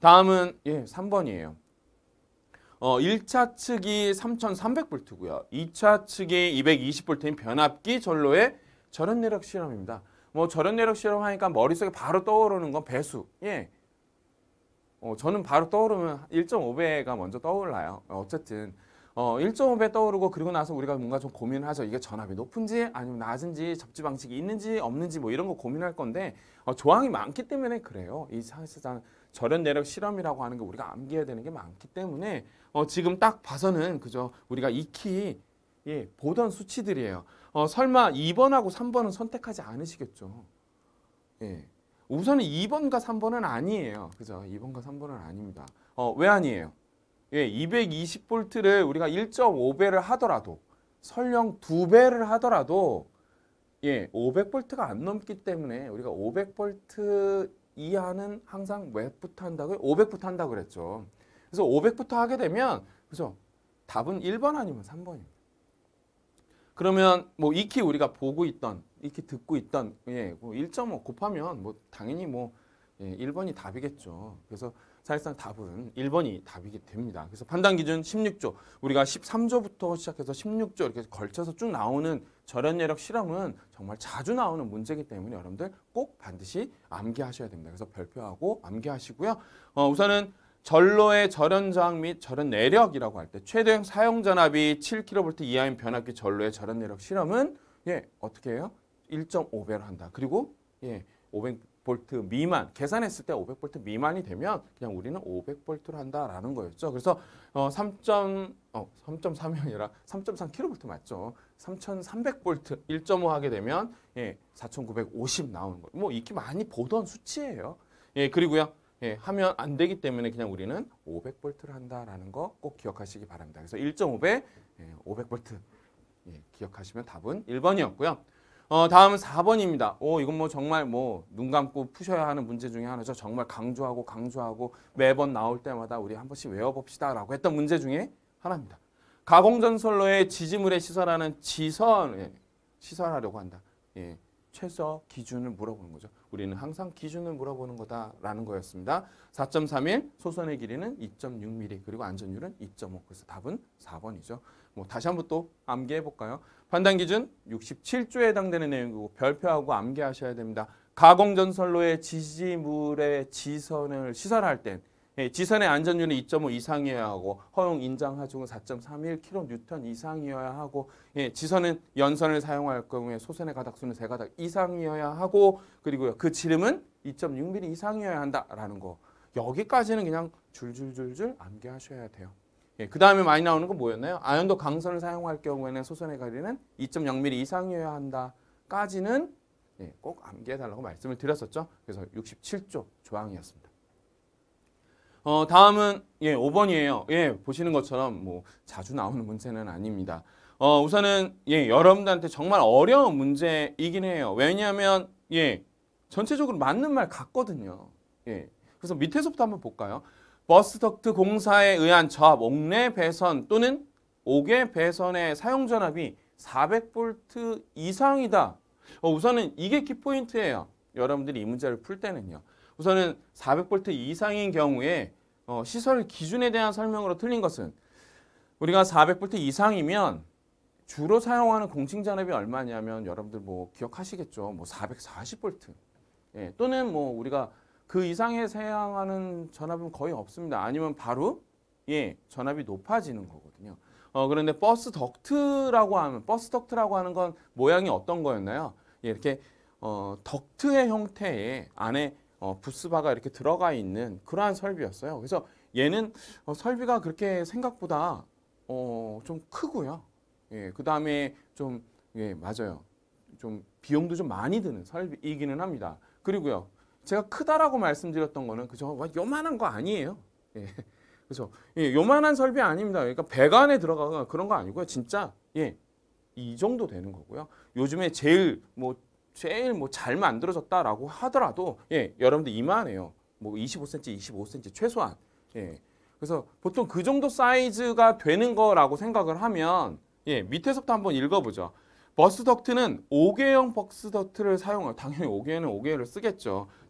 다음은 3번이에요. 1차 측이 3300V고요. 2차 측이 220V인 변압기 전로의 절연 내력 실험입니다. 뭐 절연 내력 실험 하니까 머릿속에 바로 떠오르는 건 배수. 저는 바로 떠오르면 1.5배가 먼저 떠올라요. 어쨌든 1.5배 떠오르고 그리고 나서 우리가 뭔가 좀 고민을 하죠. 이게 전압이 높은지 아니면 낮은지 접지 방식이 있는지 없는지 뭐 이런 거 고민할 건데 조항이 많기 때문에 그래요. 이 사실상 절연 내력 실험이라고 하는 게 우리가 암기해야 되는 게 많기 때문에 지금 딱 봐서는 그죠. 우리가 익히 보던 수치들이에요. 설마 2번하고 3번은 선택하지 않으시겠죠. 우선은 2번과 3번은 아니에요. 그죠? 2번과 3번은 아닙니다. 왜 아니에요? 220V를 우리가 1.5배를 하더라도 설령 2배를 하더라도 500V가 안 넘기 때문에 우리가 500V 이하는 항상 몇부터 한다고요? 500부터 한다고 그랬죠. 그래서 500부터 하게 되면 그죠? 답은 1번 아니면 3번입니다. 그러면 뭐 익히 우리가 보고 있던, 익히 듣고 있던 1.5 곱하면 뭐 당연히 1번이 답이겠죠. 그래서 사실상 답은 1번이 답이 됩니다. 그래서 판단 기준 16조, 우리가 13조부터 시작해서 16조 이렇게 걸쳐서 쭉 나오는 절연 내력 실험은 정말 자주 나오는 문제이기 때문에 여러분들 꼭 반드시 암기하셔야 됩니다. 그래서 별표하고 암기하시고요. 우선은 전로의 절연 저항 및 절연 내력이라고 할 때 최대 사용 전압이 7kV 이하인 변압기 전로의 절연 내력 실험은 어떻게 해요? 1.5배로 한다. 그리고 500V 미만, 계산했을 때 500V 미만이 되면 그냥 우리는 500V로 한다라는 거였죠. 그래서 3.3이 아니라 3.3kV 맞죠. 3300V 1.5 하게 되면 4950 나오는 거예요. 뭐 이렇게 많이 보던 수치예요. 그리고요. 하면 안 되기 때문에 그냥 우리는 500V를 한다라는 거 꼭 기억하시기 바랍니다. 그래서 1.5배 500V 기억하시면 답은 1번이었고요. 다음은 4번입니다. 이건 뭐 정말 눈 감고 푸셔야 하는 문제 중에 하나죠. 정말 강조하고 매번 나올 때마다 우리 한 번씩 외워봅시다라고 했던 문제 중에 하나입니다. 가공전선로의 지지물에 시설하는 지선에 시설하려고 한다. 최소 기준을 물어보는 거죠. 우리는 항상 기준을 물어보는 거다라는 거였습니다. 4.31 소선의 길이는 2.6mm 그리고 안전율은 2.5. 그래서 답은 4번이죠. 다시 한번 또 암기해 볼까요? 판단 기준 67조에 해당되는 내용이고 별표하고 암기하셔야 됩니다. 가공전선로의 지지물의 지선을 시설할 땐 지선의 안전율은 2.5 이상이어야 하고 허용 인정 하중은 4.31kN 이상이어야 하고 지선은 연선을 사용할 경우에 소선의 가닥수는 3가닥 이상이어야 하고 그리고 그 지름은 2.6mm 이상이어야 한다라는 거. 여기까지는 그냥 줄줄줄줄 암기하셔야 돼요. 그 다음에 많이 나오는 건 뭐였나요? 아연도 강선을 사용할 경우에는 소선의 거리는 2.0mm 이상이어야 한다까지는 꼭 암기해달라고 말씀을 드렸었죠. 그래서 67조 조항이었습니다. 다음은 5번이에요. 보시는 것처럼 자주 나오는 문제는 아닙니다. 우선은 여러분들한테 정말 어려운 문제이긴 해요. 왜냐하면 전체적으로 맞는 말 같거든요. 그래서 밑에서부터 한번 볼까요? 버스 덕트 공사에 의한 저압 옥내 배선 또는 옥외 배선의 사용 전압이 400V 이상이다. 우선은 이게 키포인트예요. 여러분들이 이 문제를 풀 때는요. 우선은 400V 이상인 경우에 시설 기준에 대한 설명으로 틀린 것은 우리가 400V 이상이면 주로 사용하는 공칭 전압이 얼마냐면 여러분들 기억하시겠죠. 440V 또는 우리가 그 이상에 사용하는 전압은 거의 없습니다. 아니면 바로 전압이 높아지는 거거든요. 그런데 버스 덕트라고 하는 건 모양이 어떤 거였나요? 이렇게 덕트의 형태의 안에 부스바가 이렇게 들어가 있는 그러한 설비였어요. 그래서 얘는 설비가 그렇게 생각보다 좀 크고요. 그 다음에 좀 맞아요. 좀 비용도 좀 많이 드는 설비이기는 합니다. 그리고요. 제가 크다라고 말씀드렸던 거는 그죠? 요만한 거 아니에요. 그래서 요만한 설비 아닙니다. 그러니까 배관에 들어가거나 그런 거 아니고요. 진짜 이 정도 되는 거고요. 요즘에 제일 잘 만들어졌다라고 하더라도 여러분들 이만해요. 25cm, 25cm 최소한. 그래서 보통 그 정도 사이즈가 되는 거라고 생각을 하면 밑에서부터 한번 읽어보죠. 버스 덕트는 5개형 버스 덕트를 사용하고 당연히 5개는 5개를 쓰겠죠.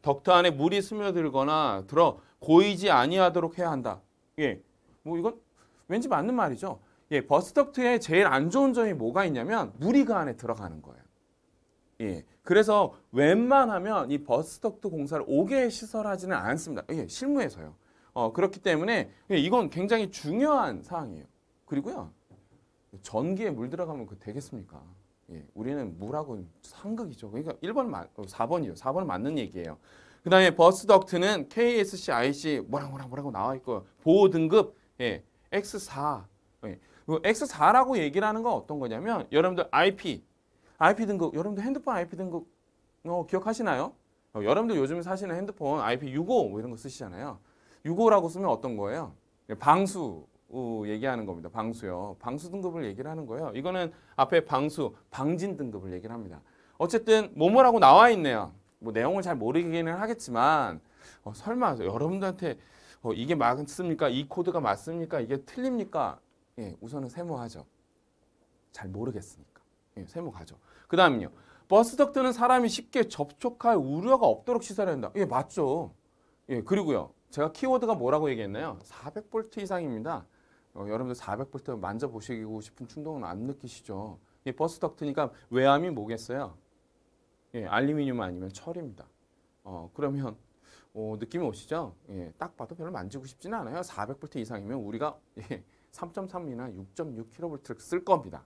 덕트 안에 물이 스며들거나 들어 고이지 아니하도록 해야 한다. 예, 뭐 이건 왠지 맞는 말이죠. 예, 버스 덕트의 제일 안 좋은 점이 뭐가 있냐면 물이 그 안에 들어가는 거예요. 예, 그래서 웬만하면 이 버스 덕트 공사를 5개 시설하지는 않습니다. 예, 실무에서요. 그렇기 때문에 이건 굉장히 중요한 사항이에요. 그리고요, 전기에 물 들어가면 그 되겠습니까? 예, 우리는 물하고 상극이죠. 그러니까 4번이요. 4번은 맞는 얘기예요. 그 다음에 버스 덕트는 KSC, IC 뭐라고 나와 있고 보호 등급 예, X4. 예, X4라고 얘기를 하는 건 어떤 거냐면 여러분들 IP 등급, 여러분들 핸드폰 IP 등급 기억하시나요? 여러분들 요즘에 사시는 핸드폰 IP65 뭐 이런 거 쓰시잖아요. 65라고 쓰면 어떤 거예요? 방수 얘기하는 겁니다. 방수요. 방수 등급을 얘기를 하는 거예요. 이거는 앞에 방수, 방진 등급을 얘기를 합니다. 어쨌든 뭐뭐라고 나와 있네요. 뭐 내용을 잘 모르기는 하겠지만 설마 여러분들한테 이게 맞습니까? 이 코드가 맞습니까? 이게 틀립니까? 예, 우선은 세모하죠. 잘 모르겠으니까. 예, 세모가죠. 그 다음은요. 버스 덕트는 사람이 쉽게 접촉할 우려가 없도록 시설해야 한다. 예, 맞죠. 예, 그리고요. 제가 키워드가 뭐라고 얘기했나요? 400V 이상입니다. 여러분들 400V 만져보시고 싶은 충동은 안 느끼시죠? 예, 버스 덕트니까 외암이 뭐겠어요? 예, 알루미늄 아니면 철입니다. 그러면 느낌이 오시죠? 예, 딱 봐도 별로 만지고 싶지는 않아요. 400V 이상이면 우리가 3.3이나 6.6kV를 쓸 겁니다.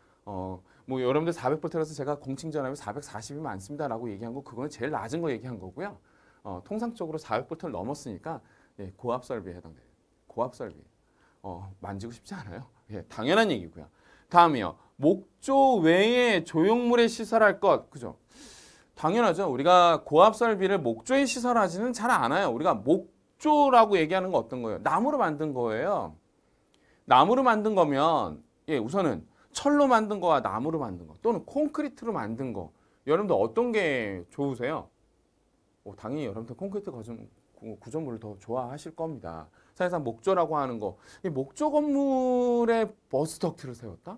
뭐 여러분들 400V라서 제가 공칭전압이 440이 많습니다라고 얘기한 거 그거는 제일 낮은 거 얘기한 거고요. 통상적으로 400V를 넘었으니까 예, 고압 설비에 해당돼요. 고압 설비. 만지고 싶지 않아요. 예, 당연한 얘기고요. 다음이요. 목조 외에 조형물에 시설할 것. 그죠? 당연하죠. 우리가 고압 설비를 목조에 시설하지는 잘 않아요. 우리가 목조라고 얘기하는 거 어떤 거예요? 나무로 만든 거예요. 나무로 만든 거면 예, 우선은 철로 만든 거와 나무로 만든 거 또는 콘크리트로 만든 거 여러분들 어떤 게 좋으세요? 당연히 여러분들 콘크리트 구조물을 더 좋아하실 겁니다. 사실상 목조라고 하는 거, 이 목조 건물에 버스 덕트를 세웠다?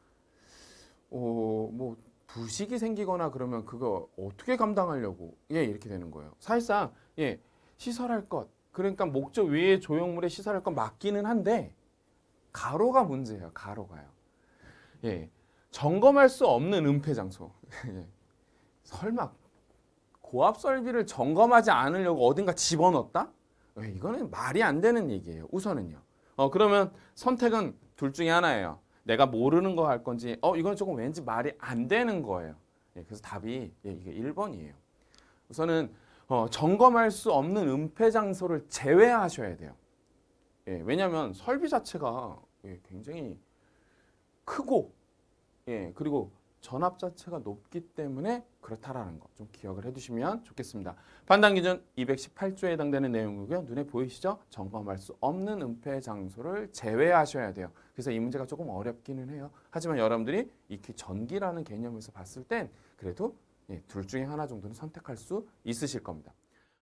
뭐 부식이 생기거나 그러면 그거 어떻게 감당하려고 예 이렇게 되는 거예요. 사실상 예 시설할 것 그러니까 목조 위에 조형물에 시설할 것 맞기는 한데 가로가 문제예요. 가로가요. 예 점검할 수 없는 은폐 장소. 예. 설마 고압 설비를 점검하지 않으려고 어딘가 집어넣었다? 이거는 말이 안 되는 얘기예요. 우선은요. 그러면 선택은 둘 중에 하나예요. 내가 모르는 거 할 건지 이건 조금 왠지 말이 안 되는 거예요. 예, 그래서 답이 이게 1번이에요. 우선은 점검할 수 없는 은폐 장소를 제외하셔야 돼요. 예, 왜냐하면 설비 자체가 굉장히 크고 그리고 전압 자체가 높기 때문에 그렇다라는 거 좀 기억을 해두시면 좋겠습니다. 판단 기준 218조에 해당되는 내용이고요. 눈에 보이시죠? 점검할 수 없는 은폐 장소를 제외하셔야 돼요. 그래서 이 문제가 조금 어렵기는 해요. 하지만 여러분들이 익히 전기라는 개념에서 봤을 땐 그래도 둘 중에 하나 정도는 선택할 수 있으실 겁니다.